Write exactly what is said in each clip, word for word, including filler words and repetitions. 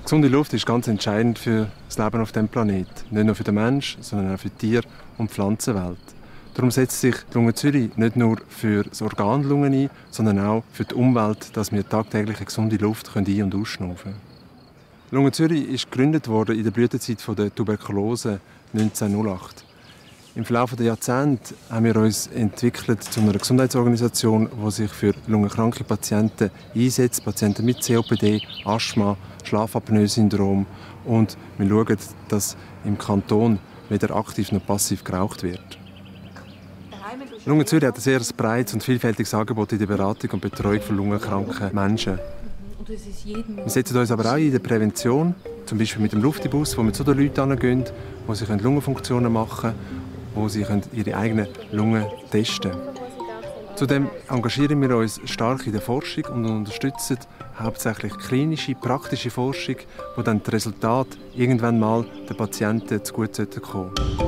Gesunde Luft ist ganz entscheidend für das Leben auf diesem Planeten. Nicht nur für den Menschen, sondern auch für die Tier- und Pflanzenwelt. Darum setzt sich die Lunge Zürich nicht nur für das Organ Lunge ein, sondern auch für die Umwelt, dass wir tagtäglich eine gesunde Luft ein- und ausschnaufen können. Lunge Zürich ist gegründet worden in der Blütezeit der Tuberkulose neunzehnhundertacht. Im Verlauf der Jahrzehnte haben wir uns entwickelt zu einer Gesundheitsorganisation, die sich für lungenkranke Patienten einsetzt, Patienten mit C O P D, Asthma, Schlafapnoe-Syndrom. Und wir schauen, dass im Kanton weder aktiv noch passiv geraucht wird. Lunge Zürich hat ein sehr breites und vielfältiges Angebot in der Beratung und Betreuung von lungenkranken Menschen. Wir setzen uns aber auch in der Prävention, zum Beispiel mit dem Luftibus, wo wir zu den Leuten hingehen, wo sie Lungenfunktionen machen können, wo sie ihre eigenen Lungen testen können. Zudem engagieren wir uns stark in der Forschung und unterstützen hauptsächlich klinische, praktische Forschung, wo dann das Resultat irgendwann mal den Patienten zugute kommen sollte.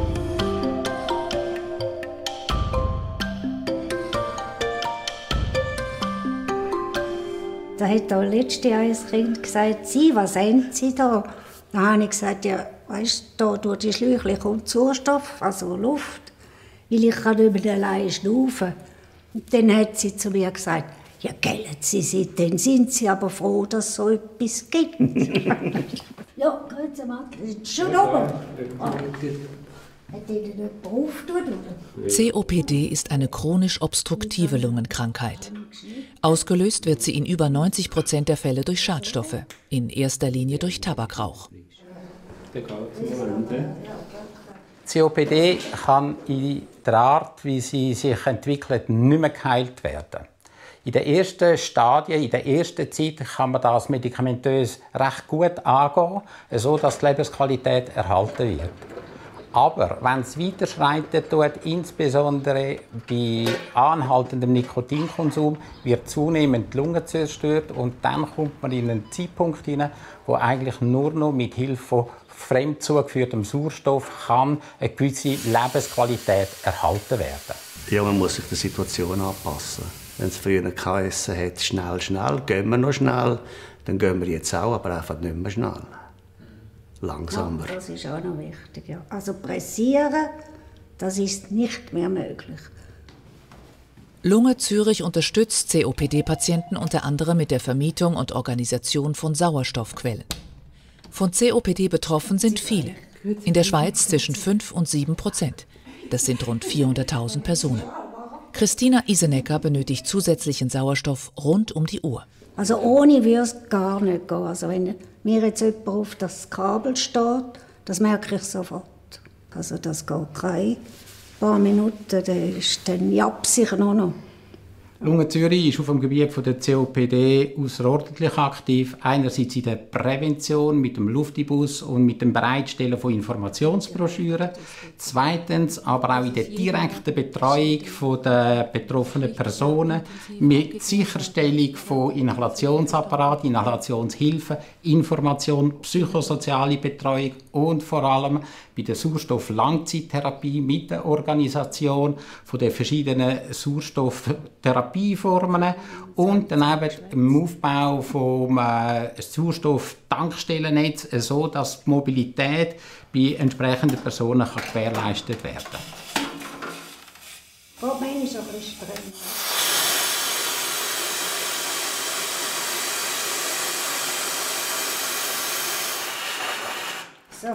Da hat da letztes Jahr ein Kind gesagt, «Sie, was haben Sie da?» Dann habe ich gesagt, «Ja, weißt du, da durch die Schläuche kommt Sauerstoff, also Luft, weil ich kann nicht mehr allein schnaufen.» Und dann hat sie zu mir gesagt, «Ja, gell, Sie sind, dann sind Sie aber froh, dass es so etwas gibt.» «Ja, grüezi mal, schon oben.» Hat Ihnen jemand aufgetan, oder? C O P D ist eine chronisch obstruktive Lungenkrankheit. Ausgelöst wird sie in über neunzig Prozent der Fälle durch Schadstoffe, in erster Linie durch Tabakrauch. C O P D kann in der Art, wie sie sich entwickelt, nicht mehr geheilt werden. In den ersten Stadien, in der ersten Zeit kann man das medikamentös recht gut angehen, sodass die Lebensqualität erhalten wird. Aber wenn es weiterschreitet, insbesondere bei anhaltendem Nikotinkonsum, wird zunehmend die Lunge zerstört und dann kommt man in einen Zeitpunkt hinein, wo eigentlich nur noch mit Hilfe von fremd zugeführtem Sauerstoff kann eine gewisse Lebensqualität erhalten werden. Ja, man muss sich der Situation anpassen. Wenn es früher geheissen hat, schnell, schnell, gehen wir noch schnell, dann gehen wir jetzt auch, aber einfach nicht mehr schnell. Langsamer. Ja, das ist auch noch wichtig. Ja. Also pressieren, das ist nicht mehr möglich. Lunge Zürich unterstützt C O P D-Patienten unter anderem mit der Vermietung und Organisation von Sauerstoffquellen. Von C O P D betroffen sind viele. In der Schweiz zwischen fünf und sieben Prozent. Das sind rund vierhunderttausend Personen. Christina Isenecker benötigt zusätzlichen Sauerstoff rund um die Uhr. Also ohne würde es gar nicht gehen. Also wenn mir jetzt jemand auf das Kabel steht, das merke ich sofort. Also das geht keine paar Minuten, dann ist dann japs ich noch noch. Lunge Zürich ist auf dem Gebiet der C O P D außerordentlich aktiv. Einerseits in der Prävention mit dem Luftibus und mit dem Bereitstellen von Informationsbroschüren. Zweitens aber auch in der direkten Betreuung der betroffenen Personen mit Sicherstellung von Inhalationsapparat, Inhalationshilfe, Information, psychosoziale Betreuung und vor allem bei der Sauerstoff-Langzeittherapie mit der Organisation von den verschiedenen Sauerstofftherapieformen und dann eben im Aufbau vom äh, Sauerstoff-Tankstellennetz, so dass die Mobilität bei entsprechenden Personen kann gewährleistet werden kann. Gott, meine ist ein bisschen streng. So.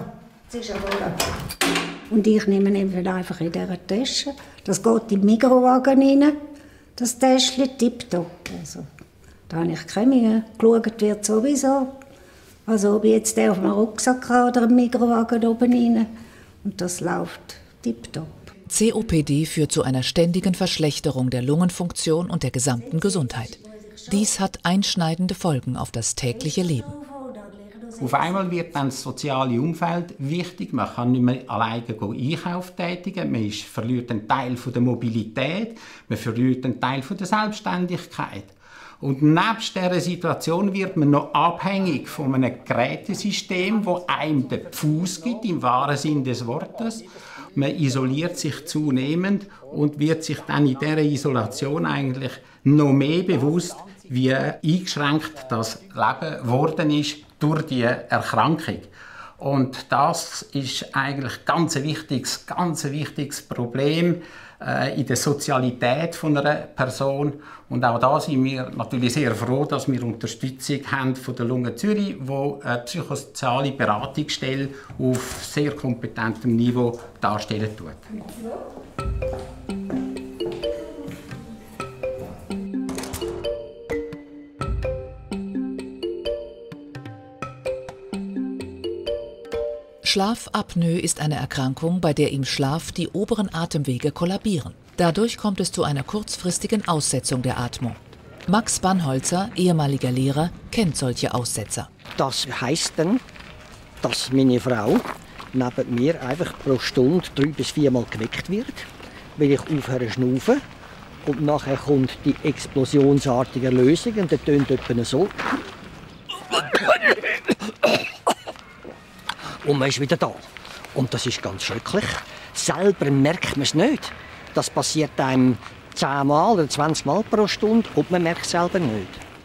Und ich nehme ihn einfach in dieser Tasche. Das geht in den Mikrowagen rein, das Täschchen tipptopp. Also, da habe ich keine Mühe. Geschaut wird sowieso. Also ob ich jetzt den auf einem Rucksack habe oder im Mikrowagen oben rein. Und das läuft tipptopp. C O P D führt zu einer ständigen Verschlechterung der Lungenfunktion und der gesamten Gesundheit. Dies hat einschneidende Folgen auf das tägliche Leben. Auf einmal wird dann das soziale Umfeld wichtig. Man kann nicht mehr alleine Einkauf tätigen. Man ist, verliert einen Teil der Mobilität. Man verliert einen Teil der Selbstständigkeit. Und nebst dieser Situation wird man noch abhängig von einem Gerätesystem, das einem den Fuß gibt, im wahren Sinn des Wortes. Man isoliert sich zunehmend und wird sich dann in dieser Isolation eigentlich noch mehr bewusst, wie eingeschränkt das Leben geworden ist durch die Erkrankung. Und das ist eigentlich ganz ein wichtiges, ganz ein wichtiges Problem äh, in der Sozialität von einer Person. Und auch da sind wir natürlich sehr froh, dass wir Unterstützung haben von der Lunge Zürich, die eine psychosoziale Beratungsstelle auf sehr kompetentem Niveau darstellen tut. Schlafapnoe ist eine Erkrankung, bei der im Schlaf die oberen Atemwege kollabieren. Dadurch kommt es zu einer kurzfristigen Aussetzung der Atmung. Max Bannholzer, ehemaliger Lehrer, kennt solche Aussetzer. Das heisst dann, dass meine Frau neben mir einfach pro Stunde drei bis viermal geweckt wird, weil ich aufhöre zu schnaufen. Und nachher kommt die explosionsartige Lösung und das tönt etwa so. Und man ist wieder da. Und das ist ganz schrecklich. Selber merkt man es nicht. Das passiert einem zehn Mal oder zwanzig Mal pro Stunde und man merkt es selber nicht.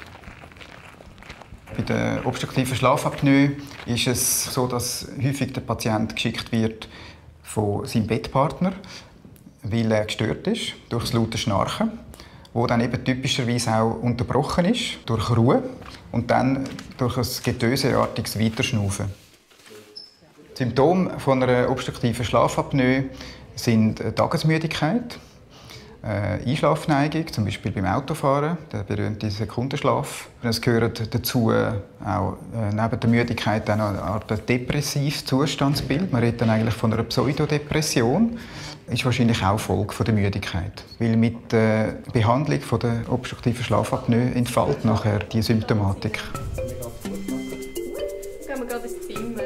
Bei der obstruktiven Schlafapnoe ist es so, dass häufig der Patient geschickt wird von seinem Bettpartner, weil er gestört ist durch das laute Schnarchen, wo dann eben typischerweise auch unterbrochen ist durch Ruhe und dann durch ein getöseartiges Weiterschnaufen. Die Symptome von einer obstruktiven Schlafapnoe sind Tagesmüdigkeit, äh, Einschlafneigung, zum Beispiel beim Autofahren, der berühmte Sekundenschlaf. Es gehört dazu auch äh, neben der Müdigkeit eine Art depressives Zustandsbild. Man redet dann eigentlich von einer Pseudodepression. Das ist wahrscheinlich auch Folge von der Müdigkeit, weil mit der Behandlung von der obstruktiven Schlafapnoe entfällt nachher die Symptomatik. Gehen wir gerade ins Zimmer.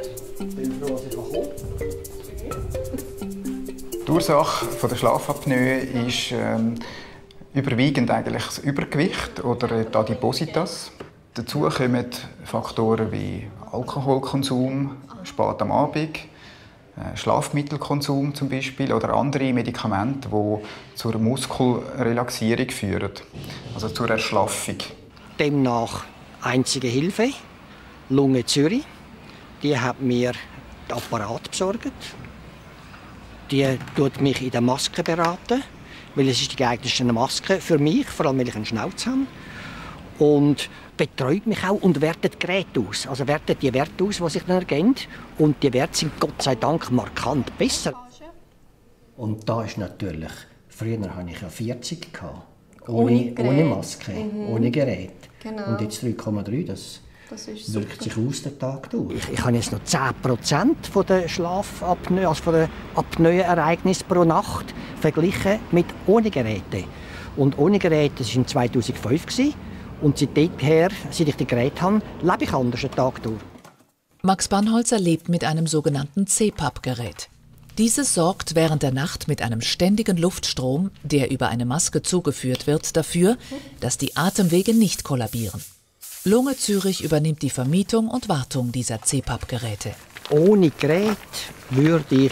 Die Ursache der Schlafapnoe ist ähm, überwiegend eigentlich das Übergewicht oder die Adipositas. Dazu kommen Faktoren wie Alkoholkonsum, spät am Abend, äh, Schlafmittelkonsum zum Beispiel oder andere Medikamente, die zur Muskelrelaxierung führen, also zur Erschlaffung. Demnach einzige Hilfe, Lunge Zürich. Die hat mir den Apparat besorgt. Die tut mich in der Maske beraten, weil es ist die geeignetste Maske für mich, vor allem weil ich einen Schnauz habe. Und betreut mich auch und wertet Geräte aus. Also wertet die Werte aus, die sich dann ergeben. Und die Werte sind Gott sei Dank markant besser. Und da ist natürlich, früher hatte ich ja vierzig, ohne, ohne Maske, mhm. ohne Gerät. Genau. Und jetzt drei Komma drei, das... Das wirkt sich aus den Tag durch. Ich, ich habe jetzt noch zehn Prozent von der Schlafapnoe, also von den Apnoe-Ereignissen pro Nacht verglichen mit ohne Geräte. Und ohne Geräte, das war zweitausendfünf. Und seitdem her, seit ich die Geräte habe, lebe ich anders den Tag durch. Max Bannholzer lebt mit einem sogenannten C PAP-Gerät. Dieses sorgt während der Nacht mit einem ständigen Luftstrom, der über eine Maske zugeführt wird, dafür, dass die Atemwege nicht kollabieren. Lunge Zürich übernimmt die Vermietung und Wartung dieser C PAP-Geräte. Ohne Gerät würde ich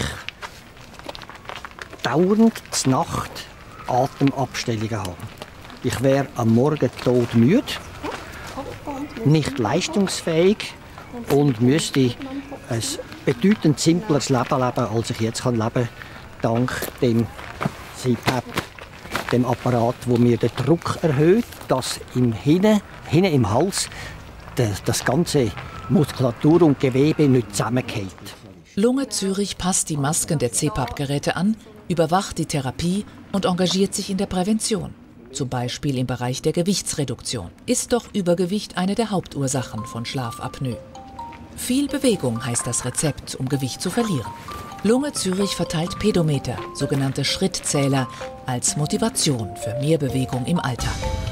dauernd zur Nacht Atemabstellungen haben. Ich wäre am Morgen todmüde, nicht leistungsfähig und müsste ein bedeutend simpleres Leben leben, als ich jetzt leben kann, dank dem C PAP, dem Apparat, wo mir den Druck erhöht, dass im Hinten, hinten im Hals das, das ganze Muskulatur und Gewebe nicht zusammenfällt. Lunge Zürich passt die Masken der C PAP-Geräte an, überwacht die Therapie und engagiert sich in der Prävention. Zum Beispiel im Bereich der Gewichtsreduktion. Ist doch Übergewicht eine der Hauptursachen von Schlafapnoe. Viel Bewegung heißt das Rezept, um Gewicht zu verlieren. Lunge Zürich verteilt Pedometer, sogenannte Schrittzähler, als Motivation für mehr Bewegung im Alltag.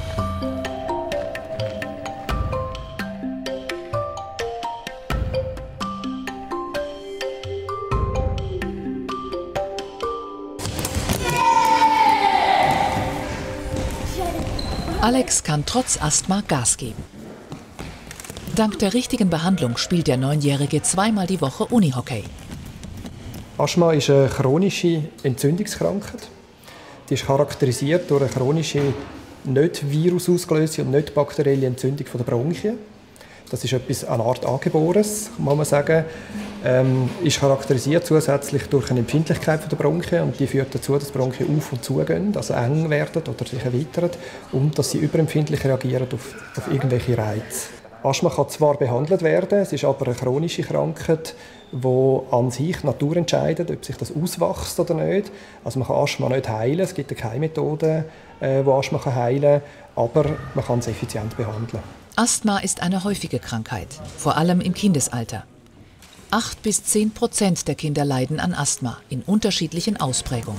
Alex kann trotz Asthma Gas geben. Dank der richtigen Behandlung spielt der Neunjährige zweimal die Woche Unihockey. Asthma ist eine chronische Entzündungskrankheit. Die ist charakterisiert durch eine chronische nicht virusausgelöste und nicht bakterielle Entzündung der Bronchien. Das ist etwas, eine Art Angeborenes, muss man sagen. Ähm, ist charakterisiert zusätzlich durch eine Empfindlichkeit der Bronchien und die führt dazu, dass die Bronchien auf- und zugehen, also eng werden oder sich erweitern und dass sie überempfindlich reagieren auf, auf irgendwelche Reize. Asthma kann zwar behandelt werden, es ist aber eine chronische Krankheit, die an sich die Natur entscheidet, ob sich das auswächst oder nicht. Also man kann Asthma nicht heilen, es gibt keine Methode, äh, die Asthma heilen kann, aber man kann es effizient behandeln. Asthma ist eine häufige Krankheit, vor allem im Kindesalter. Acht bis zehn Prozent der Kinder leiden an Asthma in unterschiedlichen Ausprägungen.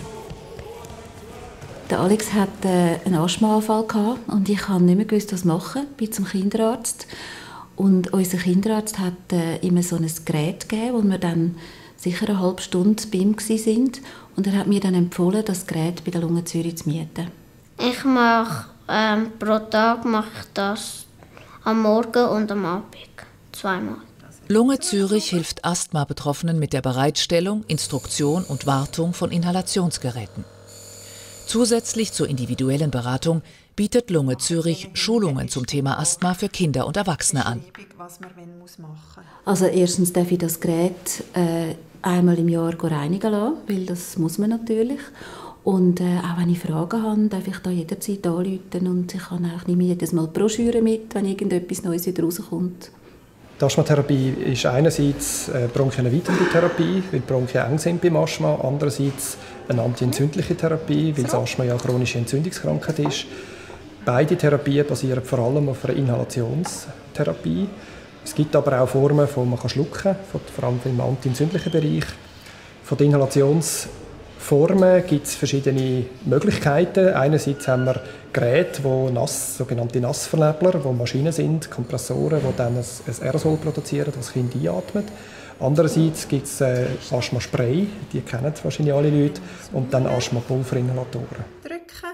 Der Alex hatte äh, einen Asthmaanfall und ich habe nicht mehr gewusst, was machen. Ich bin zum Kinderarzt und unser Kinderarzt hat äh, immer so ein Gerät gegeben, wo wir dann sicher eine halbe Stunde bei ihm waren. Und er hat mir dann empfohlen, das Gerät bei der Lunge Zürich zu mieten. Ich mache ähm, pro Tag mache ich das am Morgen und am Abend zweimal. Lunge Zürich hilft Asthma-Betroffenen mit der Bereitstellung, Instruktion und Wartung von Inhalationsgeräten. Zusätzlich zur individuellen Beratung bietet Lunge Zürich Schulungen zum Thema Asthma für Kinder und Erwachsene an. Also erstens darf ich das Gerät äh, einmal im Jahr reinigen lassen, weil das muss man natürlich. Und äh, auch wenn ich Fragen habe, darf ich da jederzeit anrufen und ich habe auch nicht jedes Mal Broschüre mit, wenn irgendetwas Neues wieder rauskommt. Die Asthmatherapie ist einerseits eine bronchienerweiternde Therapie, weil die Bronchien eng sind beim Asthma, andererseits eine antientzündliche Therapie, weil das Asthma ja eine chronische Entzündungskrankheit ist. Beide Therapien basieren vor allem auf einer Inhalationstherapie. Es gibt aber auch Formen, wo man schlucken kann, vor allem im antientzündlichen Bereich. Von den Inhalationsformen gibt es verschiedene Möglichkeiten. Einerseits haben wir Geräte, die nass, sogenannte Nassvernebler, die Maschinen sind, Kompressoren, die dann ein, ein Aerosol produzieren, das das Kind einatmet. Andererseits gibt es äh, Asthma-Spray, die kennen wahrscheinlich alle Leute, und dann Asthma-Pulverinhalatoren. Drücken.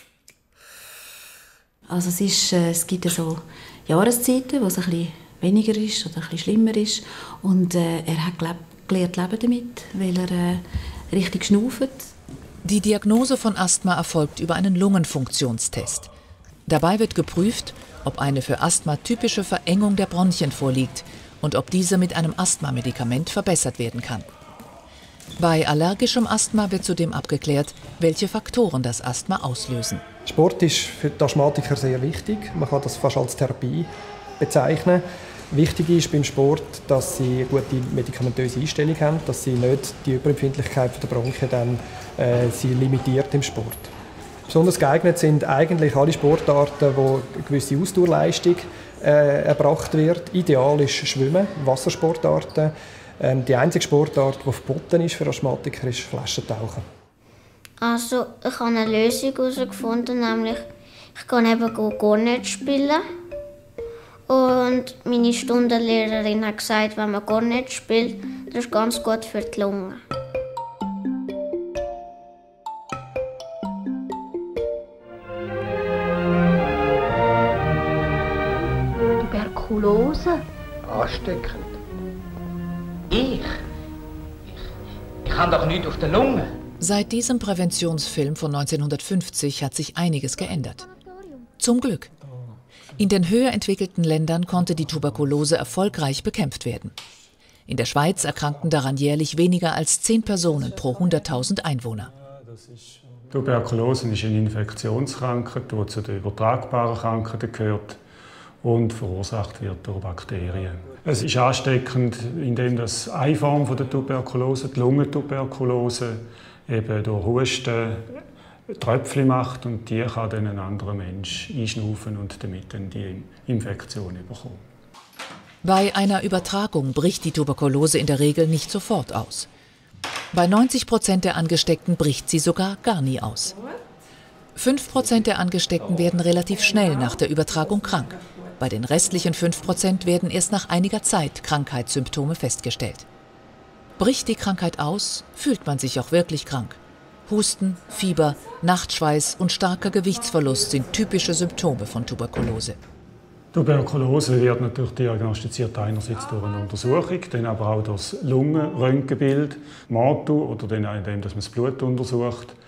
Also es, ist, äh, es gibt so Jahreszeiten, wo es ein bisschen weniger ist oder ein bisschen schlimmer ist. Und äh, er hat gelernt leben damit, weil er äh, richtig schnauft. Die Diagnose von Asthma erfolgt über einen Lungenfunktionstest. Dabei wird geprüft, ob eine für Asthma typische Verengung der Bronchien vorliegt und ob diese mit einem Asthmamedikament verbessert werden kann. Bei allergischem Asthma wird zudem abgeklärt, welche Faktoren das Asthma auslösen. Sport ist für die Asthmatiker sehr wichtig. Man kann das fast als Therapie bezeichnen. Wichtig ist beim Sport, dass sie eine gute medikamentöse Einstellung haben, dass sie nicht die Überempfindlichkeit der Bronchien dann, äh, sie limitiert im Sport. Besonders geeignet sind eigentlich alle Sportarten, wo eine gewisse Ausdauerleistung äh, erbracht wird. Ideal ist Schwimmen, Wassersportarten. Ähm, die einzige Sportart, die verboten ist für Asthmatiker, ist Flaschentauchen. Also ich habe eine Lösung herausgefunden, nämlich ich kann eben gar nicht spielen. Und meine Stundenlehrerin hat gesagt, wenn man gar nicht spielt, das ist ganz gut für die Lunge. Tuberkulose? Ansteckend. Ich? Ich, ich habe doch nichts auf der Lunge. Seit diesem Präventionsfilm von neunzehnhundertfünfzig hat sich einiges geändert. Zum Glück. In den höher entwickelten Ländern konnte die Tuberkulose erfolgreich bekämpft werden. In der Schweiz erkrankten daran jährlich weniger als zehn Personen pro hunderttausend Einwohner. Tuberkulose ist eine Infektionskrankheit, die zu den übertragbaren Krankheiten gehört und verursacht wird durch Bakterien. Es ist ansteckend, indem das eine Form der Tuberkulose, die Lungentuberkulose, eben durch Husten Tröpfchen macht und die kann dann ein anderer Mensch einschnaufen und damit dann die Infektion bekommen. Bei einer Übertragung bricht die Tuberkulose in der Regel nicht sofort aus. Bei neunzig Prozent der Angesteckten bricht sie sogar gar nie aus. fünf Prozent der Angesteckten werden relativ schnell nach der Übertragung krank. Bei den restlichen fünf Prozent werden erst nach einiger Zeit Krankheitssymptome festgestellt. Bricht die Krankheit aus, fühlt man sich auch wirklich krank. Husten, Fieber, Nachtschweiß und starker Gewichtsverlust sind typische Symptome von Tuberkulose. Tuberkulose wird natürlich diagnostiziert einerseits durch eine Untersuchung, dann aber auch durch das Lungenröntgenbild, M A T U, oder dann indem man das Blut untersucht.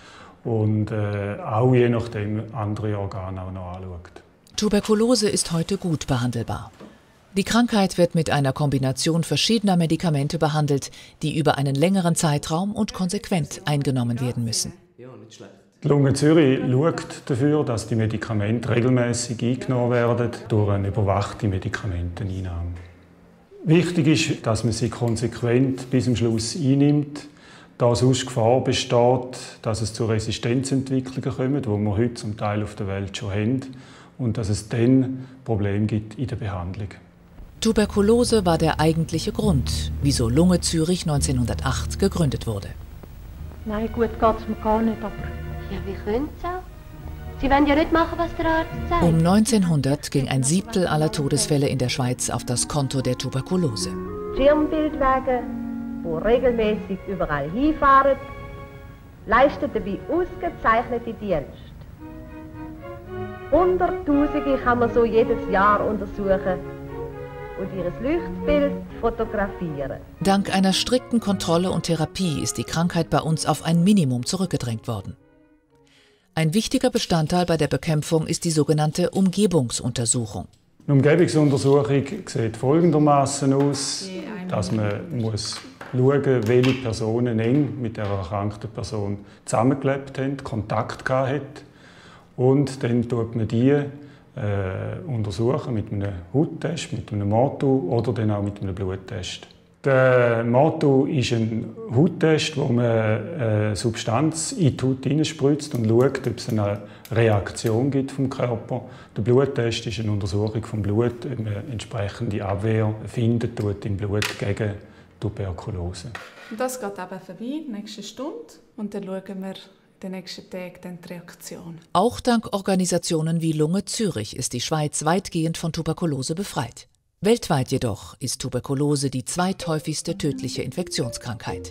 und äh, auch je nachdem andere Organe auch noch anschaut. Tuberkulose ist heute gut behandelbar. Die Krankheit wird mit einer Kombination verschiedener Medikamente behandelt, die über einen längeren Zeitraum und konsequent eingenommen werden müssen. Die Lunge Zürich schaut dafür, dass die Medikamente regelmäßig eingenommen werden durch eine überwachte Medikamenteneinnahme. Wichtig ist, dass man sie konsequent bis zum Schluss einnimmt, da sonst Gefahr besteht, dass es zu Resistenzentwicklungen kommt, die wir heute zum Teil auf der Welt schon haben, und dass es dann Probleme gibt in der Behandlung. Tuberkulose war der eigentliche Grund, wieso Lunge Zürich neunzehnhundertacht gegründet wurde. Nein, gut geht's mir gar nicht, aber... Ja, wie können Sie auch? Sie wollen ja nicht machen, was der Arzt sagt. Um neunzehnhundert ging ein Siebtel aller Todesfälle in der Schweiz auf das Konto der Tuberkulose. Schirmbildwagen, die regelmäßig überall hinfahren, leisten dabei ausgezeichnete Dienste. Hunderttausende kann man so jedes Jahr untersuchen und ihr Leuchtbild fotografieren. Dank einer strikten Kontrolle und Therapie ist die Krankheit bei uns auf ein Minimum zurückgedrängt worden. Ein wichtiger Bestandteil bei der Bekämpfung ist die sogenannte Umgebungsuntersuchung. Eine Umgebungsuntersuchung sieht folgendermaßen aus, dass man muss schauen, welche Personen eng mit der erkrankten Person zusammengelebt haben, Kontakt gehabt haben. Und dann tut man die äh, untersuchen mit einem Hauttest, mit einem Motu oder dann auch mit einem Bluttest. Der Motu ist ein Hauttest, wo man eine Substanz in die Haut hineinspritzt und schaut, ob es eine Reaktion gibt vom Körper. Der Bluttest ist eine Untersuchung vom Blut, ob man entsprechende Abwehr findet tut im Blut gegen Tuberkulose. Das geht eben vorbei, nächste Stunde, und dann schauen wir den nächsten Tag dann die Reaktion. Auch dank Organisationen wie Lunge Zürich ist die Schweiz weitgehend von Tuberkulose befreit. Weltweit jedoch ist Tuberkulose die zweithäufigste tödliche Infektionskrankheit.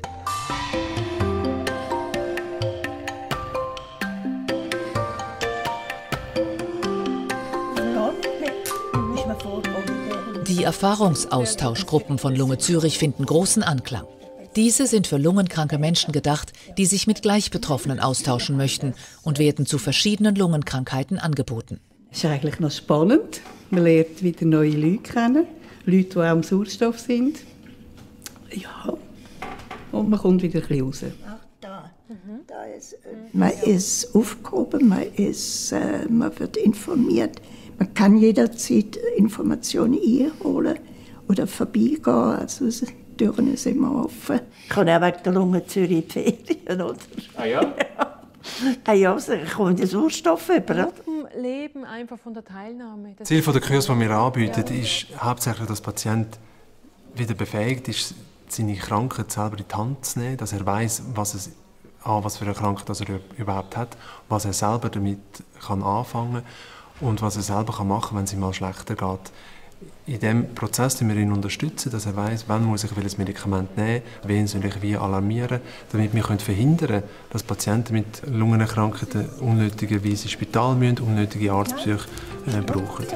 Die Erfahrungsaustauschgruppen von Lunge Zürich finden großen Anklang. Diese sind für lungenkranke Menschen gedacht, die sich mit Gleichbetroffenen austauschen möchten, und werden zu verschiedenen Lungenkrankheiten angeboten. Es ist eigentlich noch spannend. Man lernt wieder neue Leute kennen, Leute, die auch am Sauerstoff sind. Ja, und man kommt wieder ein bisschen raus. Ach, da. Mhm. da ist, äh, man ist aufgehoben, man, ist, äh, man wird informiert. Man kann jederzeit Informationen einholen oder vorbeigehen. Also, die Türen sind immer offen. Ich komme auch wegen der Lunge Zürich in die Ferien, oder? Ah ja? Ja, ah, ja, ich komme den Sauerstoff über. Leben einfach von der Teilnahme. Das Ziel der Kurs, die wir anbieten, ist hauptsächlich, dass der Patient wieder befähigt ist, seine Krankheit selber in die Hand zu nehmen, dass er weiß, was, es, ah, was für eine Krankheit er überhaupt hat, was er selber damit kann anfangen kann und was er selber machen kann, wenn es ihm mal schlechter geht. In diesem Prozess unterstützen wir ihn, unterstützen, dass er weiss, wann muss ich welches Medikament nehmen, wen soll ich wie alarmieren, damit wir verhindern können, dass Patienten mit Lungenerkrankungen unnötigerweise ins Spital müssen, unnötige Arztbesuche äh, brauchen.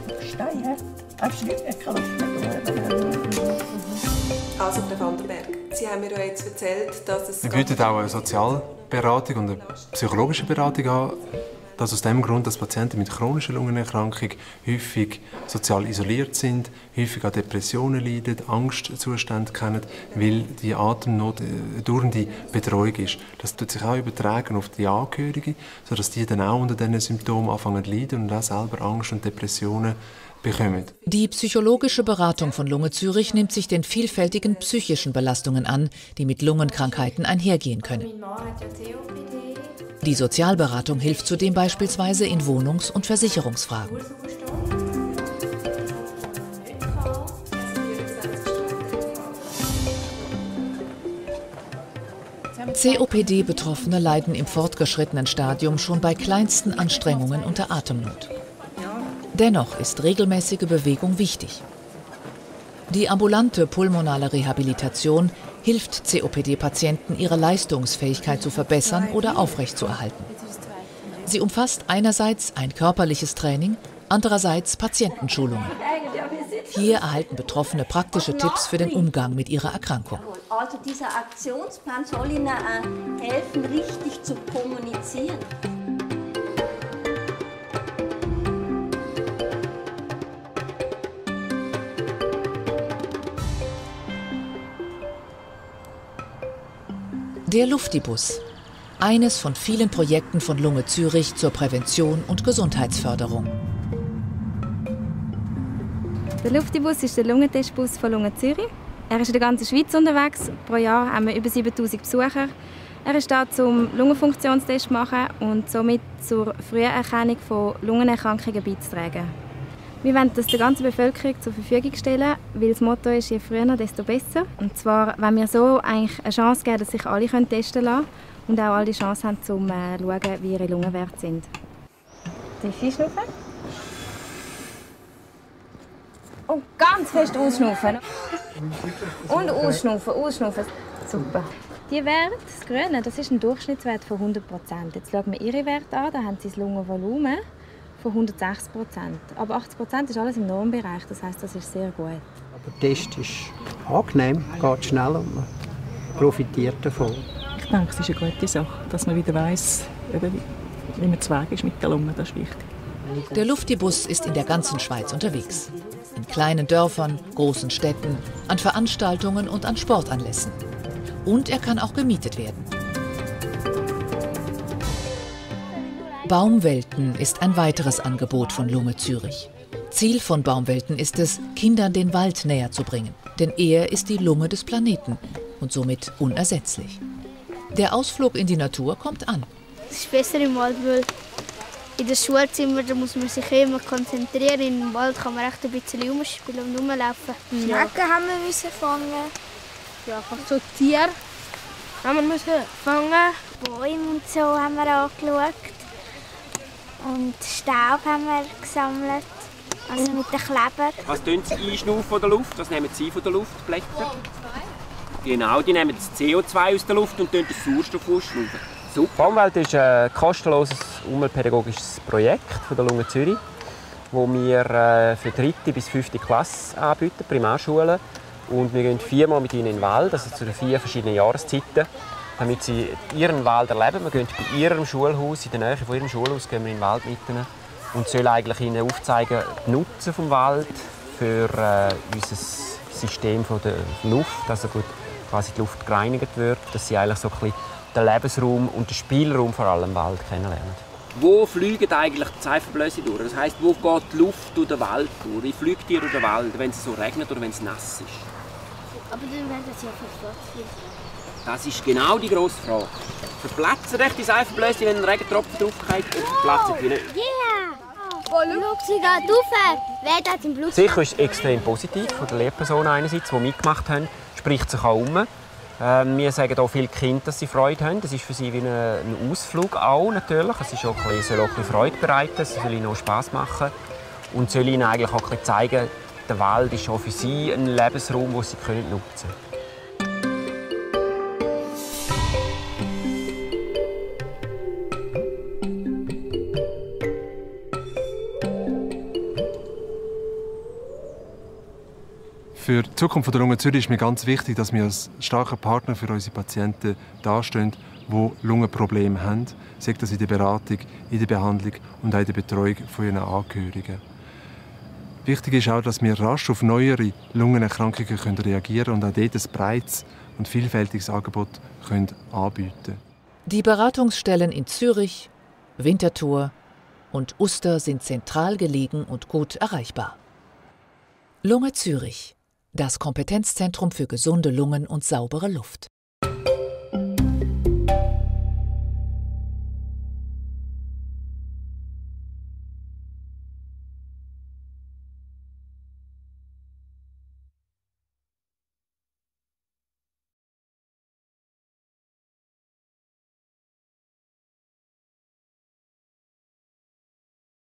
Also, Frau Vanderberg, Sie haben mir ja jetzt erzählt, dass es... Wir bieten auch eine Sozialberatung und eine psychologische Beratung an. Das aus dem Grund, dass Patienten mit chronischer Lungenerkrankung häufig sozial isoliert sind, häufig an Depressionen leiden, Angstzustände kennen, weil die Atemnot eine dauernde Betreuung ist. Das tut sich auch übertragen auf die Angehörigen, sodass die dann auch unter diesen Symptomen anfangen zu leiden und auch selber Angst und Depressionen bekommen. Die psychologische Beratung von Lunge Zürich nimmt sich den vielfältigen psychischen Belastungen an, die mit Lungenkrankheiten einhergehen können. Die Sozialberatung hilft zudem beispielsweise in Wohnungs- und Versicherungsfragen. C O P D-Betroffene leiden im fortgeschrittenen Stadium schon bei kleinsten Anstrengungen unter Atemnot. Dennoch ist regelmäßige Bewegung wichtig. Die ambulante pulmonale Rehabilitation hilft C O P D-Patienten, ihre Leistungsfähigkeit zu verbessern oder aufrechtzuerhalten. Sie umfasst einerseits ein körperliches Training, andererseits Patientenschulungen. Hier erhalten Betroffene praktische Tipps für den Umgang mit ihrer Erkrankung. Also dieser Aktionsplan soll Ihnen äh, helfen, richtig zu kommunizieren. Der Luftibus. Eines von vielen Projekten von Lunge Zürich zur Prävention und Gesundheitsförderung. Der Luftibus ist der Lungentestbus von Lunge Zürich. Er ist in der ganzen Schweiz unterwegs. Pro Jahr haben wir über siebentausend Besucher. Er ist da zum Lungenfunktionstest zu machen und somit zur Früherkennung von Lungenerkrankungen beizutragen. Wir wollen das der ganzen Bevölkerung zur Verfügung stellen, weil das Motto ist, je früher, desto besser. Und zwar, wenn wir so eigentlich eine Chance geben, dass sich alle testen lassen und auch alle die Chance haben, um zu schauen, wie ihre Lungenwerte sind. Tief einschnaufen. Und ganz fest ausschnaufen. Und ausschnaufen, ausschnaufen. Super. Die Werte, das Grüne, das ist ein Durchschnittswert von hundert Prozent. Jetzt schauen wir Ihre Werte an, da haben Sie das Lungenvolumen von hundertsechzig Prozent. Aber achtzig Prozent ist alles im Normbereich, das heisst, das ist sehr gut. Der Test ist angenehm, geht schnell und man profitiert davon. Ich denke, es ist eine gute Sache, dass man wieder weiss, wie man zu Weg ist mit der Lunge, das ist wichtig. Der Luftibus ist in der ganzen Schweiz unterwegs. In kleinen Dörfern, großen Städten, an Veranstaltungen und an Sportanlässen. Und er kann auch gemietet werden. Baumwelten ist ein weiteres Angebot von Lunge Zürich. Ziel von Baumwelten ist es, Kindern den Wald näher zu bringen. Denn er ist die Lunge des Planeten und somit unersetzlich. Der Ausflug in die Natur kommt an. Es ist besser im Wald, weil in den Schulzimmern da muss man sich immer konzentrieren. Im Wald kann man echt ein bisschen rumspielen und rumlaufen. Schnecken haben wir müssen fangen. Ja, einfach so Tiere haben wir müssen fangen. Bäume und so haben wir angeschaut. Und Staub haben wir gesammelt, also mit den Kleber. Was tun Sie einschnaufen von der Luft? Was nehmen Sie von der Luft, Blätter? Genau, die nehmen das C O zwei aus der Luft und den Sauerstoff ausschnaufen. Super. Baumwelt ist ein kostenloses umweltpädagogisches Projekt von der Lunge Zürich, das wir für dritte bis fünfte Klasse anbieten, Primarschulen. Und wir gehen viermal mit ihnen in den Wald, also zu den vier verschiedenen Jahreszeiten, damit sie ihren Wald erleben. Wir gehen bei ihrem Schulhaus, in der Nähe von ihrem Schulhaus, gehen wir in den Wald mit ihnen und sollen eigentlich ihnen aufzeigen, den Nutzen des Wald für äh, unser System von der Luft, also gut, quasi die Luft gereinigt wird, dass sie eigentlich so ein bisschen den Lebensraum und den Spielraum vor allem im Wald kennenlernen. Wo fliegen eigentlich die Seifenbläser durch? Das heisst, wo geht die Luft durch den Wald durch? Wie fliegt ihr durch den Wald, wenn es so regnet oder wenn es nass ist? Aber dann werden sie ja verplatzt. Das ist genau die grosse Frage. Verplatzen echt die Seifenbläser, wenn ein Regentropfen draufgeht, oder verplatzen die nicht? Yeah! Oh, schau, sie geht rauf. Wer hat im Blut? Sicher ist es extrem positiv von der Lehrperson einerseits, die mitgemacht haben, spricht sich auch um. Ähm, wir sagen auch viele Kinder, dass sie Freude haben. Das ist für sie wie ein Ausflug auch natürlich. Es ist auch ein bisschen, soll auch ein bisschen Freude bereiten, es soll ihnen auch Spass machen und soll ihnen eigentlich auch ein bisschen zeigen, der Wald ist auch für sie ein Lebensraum, den sie können nutzen können. Für die Zukunft der Lunge Zürich ist mir ganz wichtig, dass wir als starker Partner für unsere Patienten dastehen, die Lungenprobleme haben, sei das in der Beratung, in der Behandlung und auch in der Betreuung von ihren Angehörigen. Wichtig ist auch, dass wir rasch auf neuere Lungenerkrankungen reagieren können und auch dort ein breites und vielfältiges Angebot können anbieten können. Die Beratungsstellen in Zürich, Winterthur und Uster sind zentral gelegen und gut erreichbar. Lunge Zürich. Das Kompetenzzentrum für gesunde Lungen und saubere Luft.